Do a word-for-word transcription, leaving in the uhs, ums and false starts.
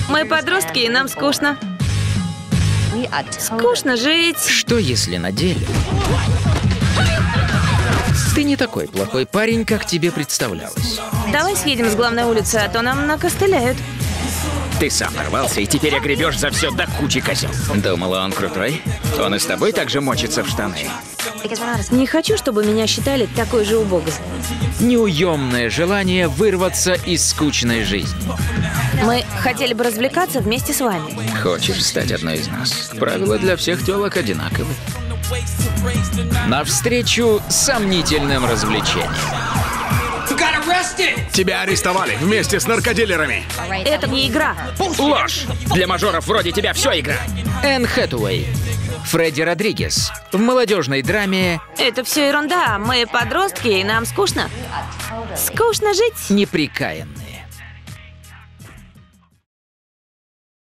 Мы подростки, и нам скучно. Скучно жить. Что если на деле ты не такой плохой парень, как тебе представлялось? Давай съедем с главной улицы, а то нам накостыляют. Ты сам нарвался и теперь огребешь за все до кучи, козел. Думала, он крутой? Он и с тобой так же мочится в штаны. Не хочу, чтобы меня считали такой же убогой. Неуемное желание вырваться из скучной жизни. Мы хотели бы развлекаться вместе с вами. Хочешь стать одной из нас? Правила для всех тёлок одинаковы. Навстречу сомнительным развлечениям. Тебя арестовали вместе с наркодилерами. Это не игра. Ложь! Для мажоров вроде тебя все игра. Энн Хэтэуэй. Фредди Родригес. В молодежной драме Это все ерунда. Мы подростки, и нам скучно. Скучно жить. «Неприкаянные».